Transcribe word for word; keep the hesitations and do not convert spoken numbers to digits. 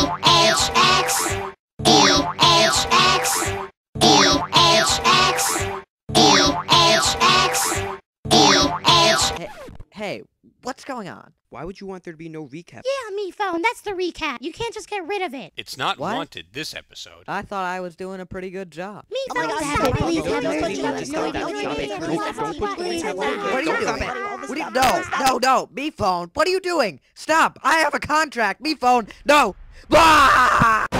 H X E H X E H X E H X E H. Hey, hey, what's going on? Why would you want there to be no recap? Yeah, me phone. That's the recap. You can't just get rid of it. It's not What? wanted this episode. I thought I was doing a pretty good job. Me Oh my phone. God, Stop stop it. it. Please Stop have it. no Stop it. Stop it. Stop it. What are you doing? What are you, no, no, no, me phone. What are you doing? Stop! I have a contract. Me phone. No. Ah!